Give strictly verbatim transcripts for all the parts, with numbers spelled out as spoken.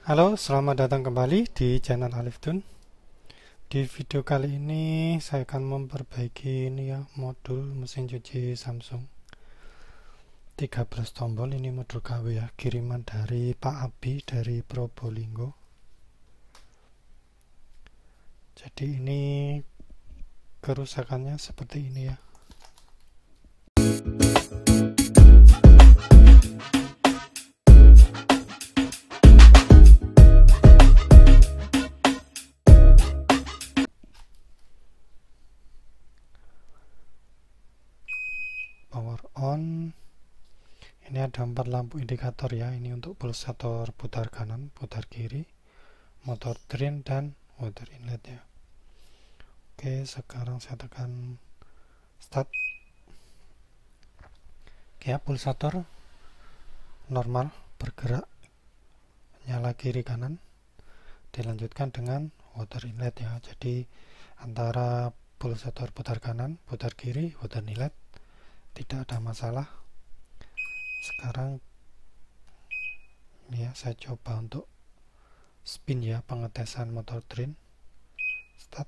Halo, selamat datang kembali di channel Alif Tun. Di video kali ini saya akan memperbaiki ini ya, modul mesin cuci Samsung tiga belas tombol. Ini modul K W ya, kiriman dari Pak Abi dari Probolinggo. Jadi ini kerusakannya seperti ini ya. Power on. Ini ada empat lampu indikator ya. Ini untuk pulsator putar kanan, putar kiri, motor drain dan water inlet ya. Oke, sekarang saya tekan start. Oke ya, pulsator normal bergerak, nyala kiri kanan. Dilanjutkan dengan water inlet ya. Jadi antara pulsator putar kanan, putar kiri, water inlet tidak ada masalah. Sekarang ya saya coba untuk spin ya, pengetesan motor drain. Start.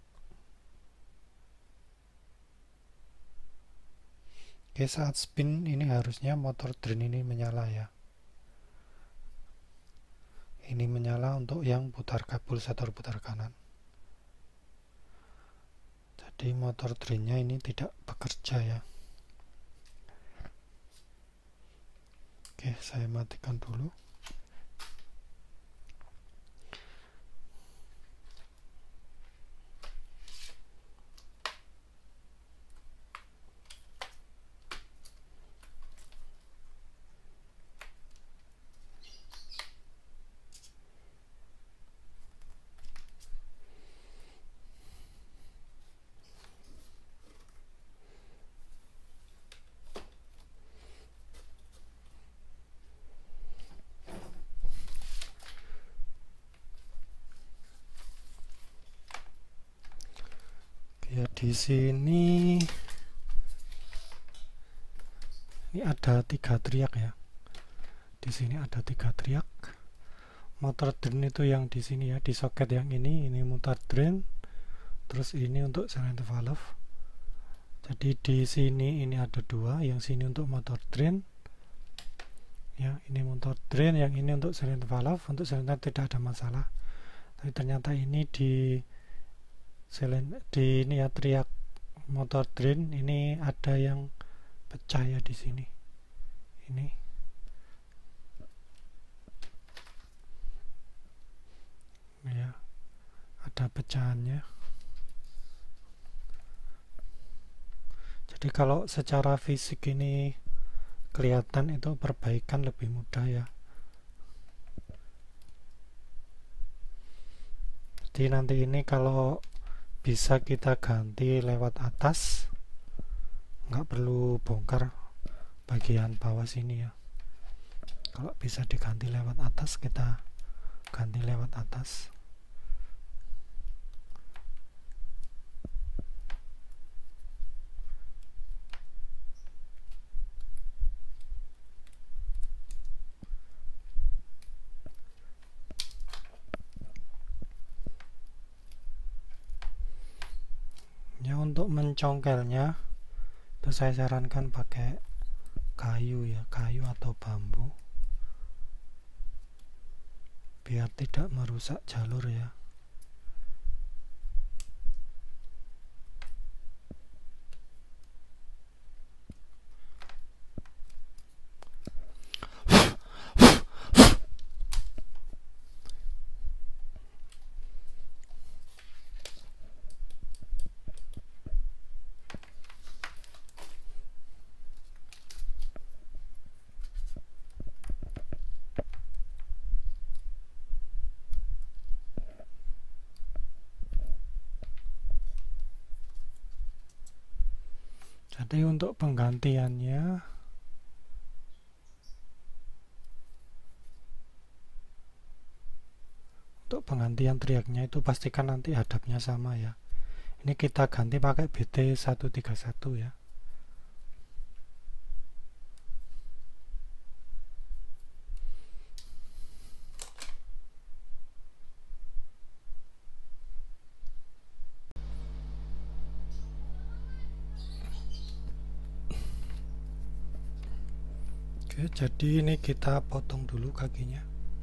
Oke, saat spin ini harusnya motor drain ini menyala ya. Ini menyala untuk yang putar pulsator putar kanan. Jadi motor drainnya ini tidak bekerja ya. Oke, saya matikan dulu. Ya, di sini ini ada tiga teriak ya. Di sini ada tiga teriak. Motor drain itu yang di sini ya, di soket yang ini, ini motor drain. Terus ini untuk cylinder valve. Jadi di sini ini ada dua, yang sini untuk motor drain. Ya, ini motor drain, yang ini untuk cylinder valve. Untuk cylinder tidak ada masalah. Tapi ternyata ini di selain di ini ya, teriak motor drain ini ada yang pecah ya di sini. Ini ya, ada pecahannya. Jadi kalau secara fisik ini kelihatan, itu perbaikan lebih mudah ya. Jadi nanti ini kalau bisa kita ganti lewat atas, nggak perlu bongkar bagian bawah sini ya. Kalau bisa diganti lewat atas, kita ganti lewat atas. Ya, untuk mencongkelnya itu saya sarankan pakai kayu ya, kayu atau bambu, biar tidak merusak jalur ya. Jadi untuk penggantiannya, untuk penggantian teriaknya itu pastikan nanti hadapnya sama ya. Ini kita ganti pakai B T seratus tiga puluh satu ya. Oke, jadi ini kita potong dulu kakinya.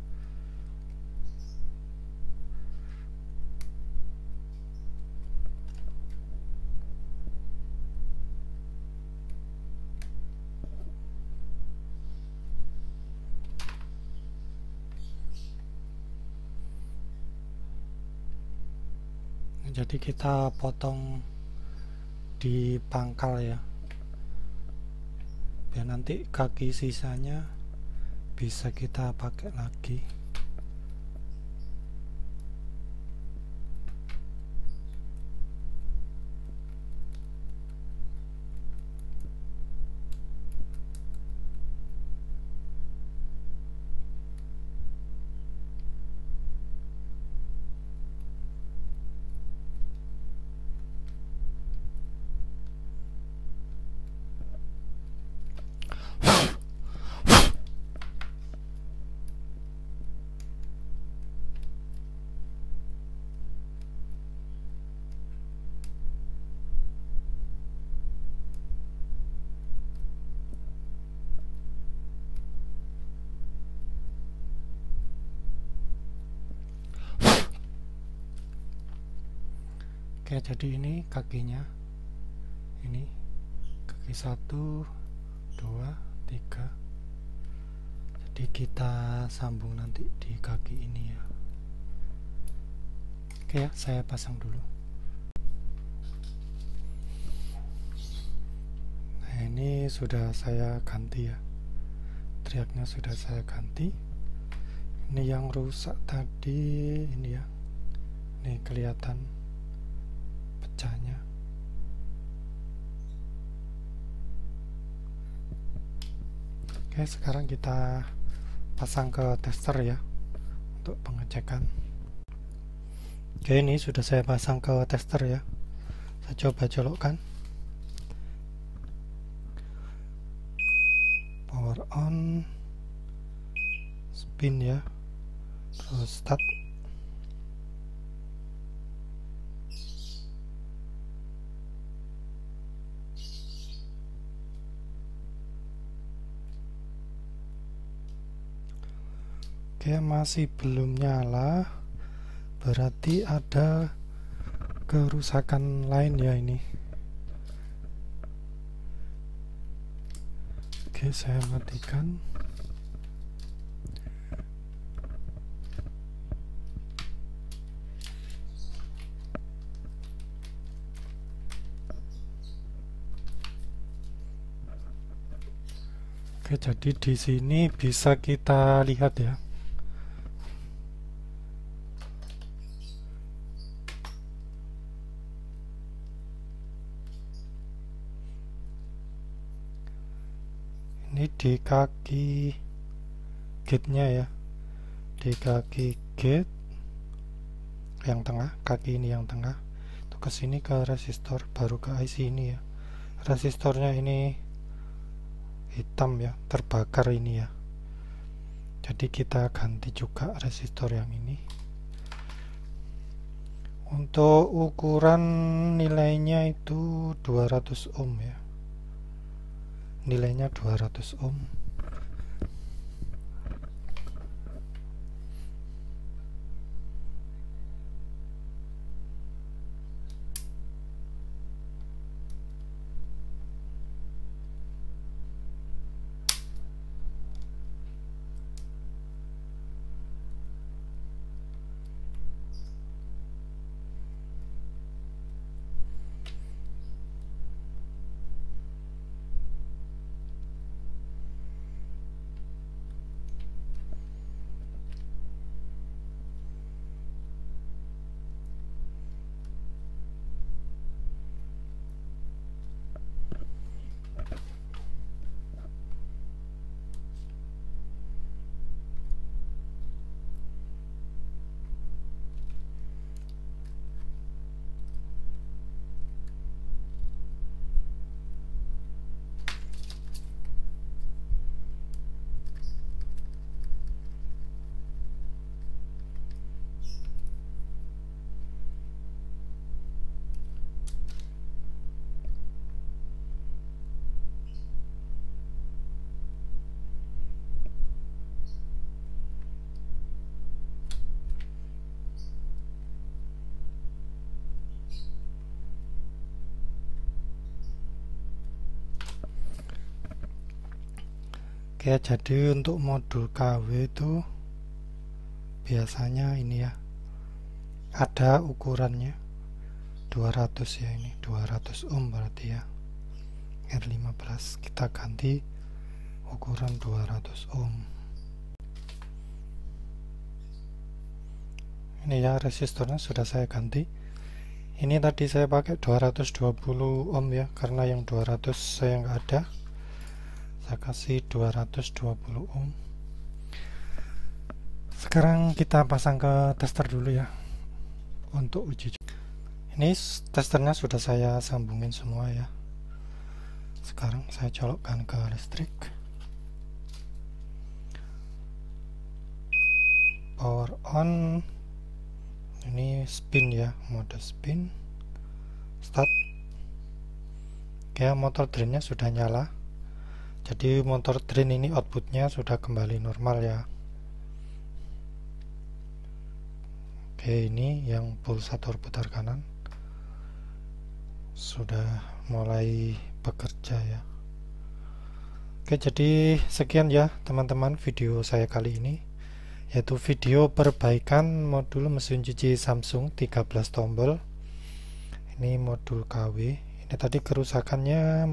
Jadi kita potong di pangkal ya, biar nanti kaki sisanya bisa kita pakai lagi. Oke, jadi ini kakinya, ini kaki satu, dua, tiga. Jadi kita sambung nanti di kaki ini ya. Oke ya, saya pasang dulu. Nah, ini sudah saya ganti ya, teriaknya sudah saya ganti. Ini yang rusak tadi, ini ya, ini kelihatan pecahnya. Oke, sekarang kita pasang ke tester ya untuk pengecekan. Oke, ini sudah saya pasang ke tester ya. Saya coba colokkan. Power on, spin ya, terus start. Oke, masih belum nyala, berarti ada kerusakan lain ya ini. Oke, saya matikan. Oke, jadi di sini bisa kita lihat ya. Ini di kaki gate-nya ya, di kaki gate yang tengah, kaki ini yang tengah, itu ke sini ke resistor, baru ke I C ini ya. Resistornya ini hitam ya, terbakar ini ya. Jadi kita ganti juga resistor yang ini. Untuk ukuran nilainya itu dua ratus ohm ya. Nilainya dua ratus ohm. Oke, jadi untuk modul K W itu biasanya ini ya, ada ukurannya dua ratus ya, ini dua ratus ohm berarti ya, R lima belas kita ganti ukuran dua ratus ohm. Ini ya, resistornya sudah saya ganti. Ini tadi saya pakai dua ratus dua puluh ohm ya, karena yang dua ratus saya nggak ada, saya kasih dua ratus dua puluh ohm. Sekarang kita pasang ke tester dulu ya untuk uji. Ini testernya sudah saya sambungin semua ya. Sekarang saya colokkan ke listrik, power on, ini spin ya, mode spin, start. Ya, motor drainnya sudah nyala, jadi motor drain ini outputnya sudah kembali normal ya. Oke, ini yang pulsator putar kanan sudah mulai bekerja ya. Oke, jadi sekian ya teman-teman video saya kali ini, yaitu video perbaikan modul mesin cuci Samsung tiga belas tombol. Ini modul K W. Ini tadi kerusakannya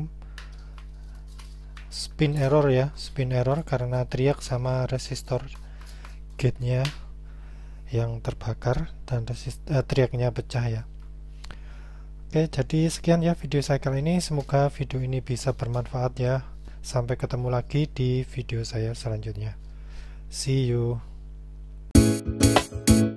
spin error ya, spin error karena teriak sama resistor gate-nya yang terbakar dan resist, eh, teriaknya pecah ya. Oke, jadi sekian ya video saya kali ini. Semoga video ini bisa bermanfaat ya. Sampai ketemu lagi di video saya selanjutnya. See you.